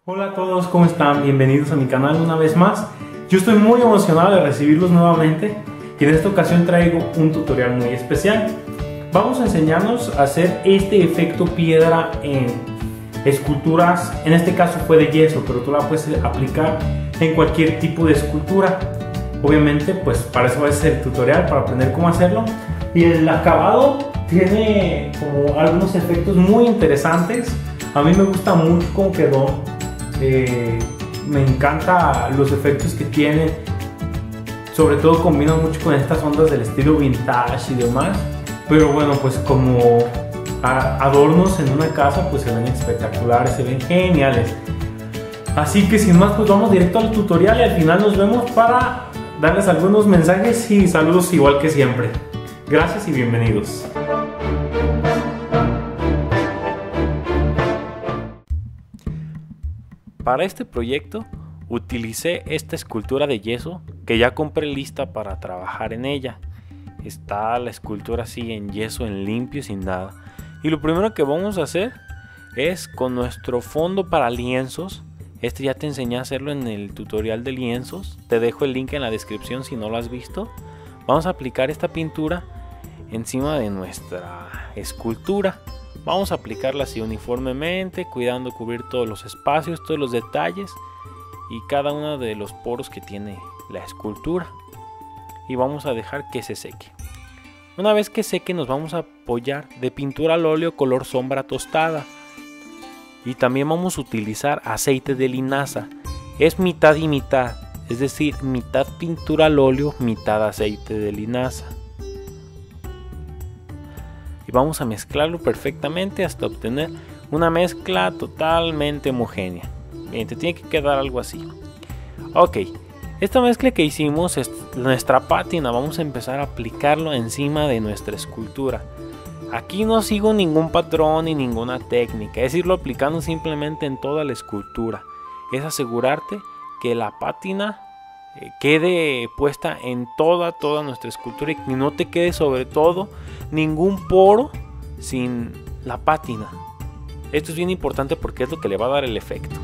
Hola a todos, ¿cómo están? Bienvenidos a mi canal una vez más. Yo estoy muy emocionado de recibirlos nuevamente y en esta ocasión traigo un tutorial muy especial. Vamos a enseñarnos a hacer este efecto piedra en esculturas. En este caso fue de yeso, pero tú la puedes aplicar en cualquier tipo de escultura. Obviamente, pues para eso va a ser el tutorial, para aprender cómo hacerlo. Y el acabado tiene como algunos efectos muy interesantes. A mí me gusta mucho cómo quedó. Me encantan los efectos que tiene. Sobre todo combina mucho con estas ondas del estilo vintage y demás. Pero bueno, pues como adornos en una casa, pues se ven espectaculares, se ven geniales. Así que sin más, pues vamos directo al tutorial y al final nos vemos para darles algunos mensajes y saludos igual que siempre. Gracias y bienvenidos. Para este proyecto utilicé esta escultura de yeso que ya compré lista para trabajar en ella. Está la escultura así en yeso, en limpio, sin nada. Y lo primero que vamos a hacer es con nuestro fondo para lienzos. Este ya te enseñé a hacerlo en el tutorial de lienzos. Te dejo el link en la descripción si no lo has visto. Vamos a aplicar esta pintura encima de nuestra escultura. Vamos a aplicarla así uniformemente, cuidando cubrir todos los espacios, todos los detalles y cada uno de los poros que tiene la escultura. Y vamos a dejar que se seque. Una vez que seque nos vamos a apoyar de pintura al óleo color sombra tostada. Y también vamos a utilizar aceite de linaza. Es mitad y mitad, es decir, mitad pintura al óleo, mitad aceite de linaza. Y vamos a mezclarlo perfectamente hasta obtener una mezcla totalmente homogénea. Bien, te tiene que quedar algo así. Ok, esta mezcla que hicimos es nuestra pátina. Vamos a empezar a aplicarlo encima de nuestra escultura. Aquí no sigo ningún patrón ni ninguna técnica, es irlo aplicando simplemente en toda la escultura. Es asegurarte que la pátina quede puesta en toda nuestra escultura y que no te quede sobre todo ningún poro sin la pátina. Esto es bien importante porque es lo que le va a dar el efecto.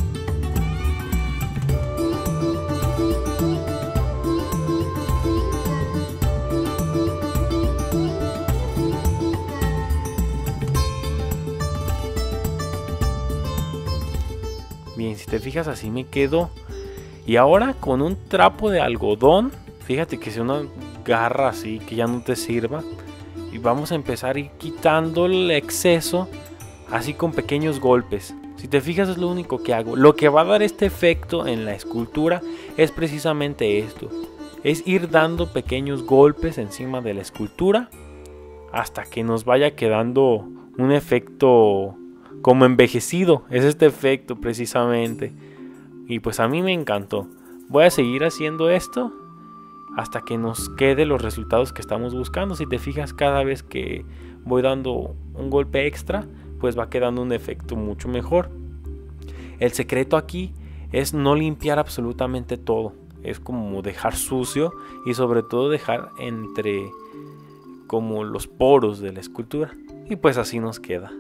Bien, si te fijas así me quedó. Y ahora con un trapo de algodón, fíjate que si una garra así que ya no te sirva, y vamos a empezar a ir quitando el exceso así con pequeños golpes. Si te fijas es lo único que hago. Lo que va a dar este efecto en la escultura es precisamente esto. Es ir dando pequeños golpes encima de la escultura hasta que nos vaya quedando un efecto como envejecido. Es este efecto precisamente. Y pues a mí me encantó. Voy a seguir haciendo esto hasta que nos quede los resultados que estamos buscando. Si te fijas, cada vez que voy dando un golpe extra, pues va quedando un efecto mucho mejor. El secreto aquí es no limpiar absolutamente todo. Es como dejar sucio y sobre todo dejar entre como los poros de la escultura. Y pues así nos queda.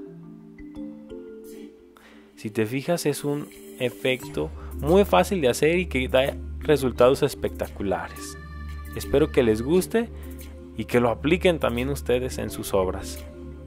Si te fijas, es un efecto muy fácil de hacer y que da resultados espectaculares. Espero que les guste y que lo apliquen también ustedes en sus obras.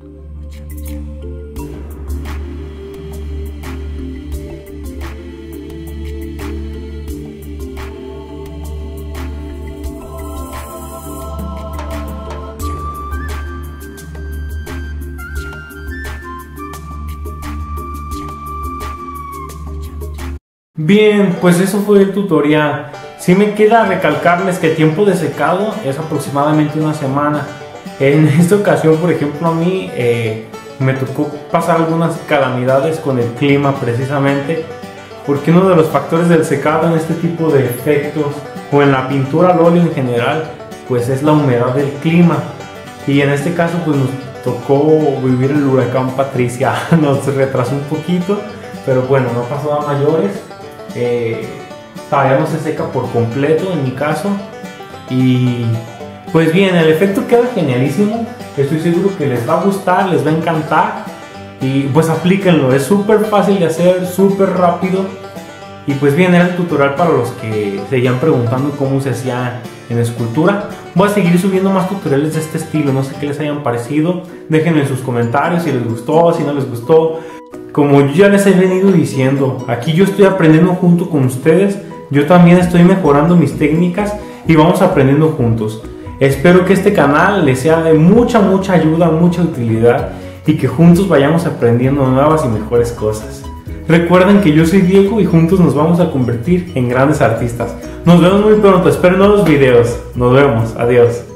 Bien, pues eso fue el tutorial. Sí me queda recalcarles que el tiempo de secado es aproximadamente una semana. En esta ocasión, por ejemplo, a mí me tocó pasar algunas calamidades con el clima precisamente, porque uno de los factores del secado en este tipo de efectos o en la pintura al óleo en general, pues es la humedad del clima. Y en este caso pues nos tocó vivir el huracán Patricia. Nos retrasó un poquito, pero bueno, no pasó a mayores. Todavía no se seca por completo en mi caso. Y pues bien, el efecto queda genialísimo. Estoy seguro que les va a gustar, les va a encantar. Y pues aplíquenlo, es súper fácil de hacer, súper rápido. Y pues bien, era el tutorial para los que seguían preguntando cómo se hacía en escultura. Voy a seguir subiendo más tutoriales de este estilo, no sé qué les hayan parecido. Déjenme en sus comentarios si les gustó, si no les gustó. Como ya les he venido diciendo, aquí yo estoy aprendiendo junto con ustedes. Yo también estoy mejorando mis técnicas y vamos aprendiendo juntos. Espero que este canal les sea de mucha ayuda, mucha utilidad y que juntos vayamos aprendiendo nuevas y mejores cosas. Recuerden que yo soy Diego y juntos nos vamos a convertir en grandes artistas. Nos vemos muy pronto, espero nuevos videos. Nos vemos, adiós.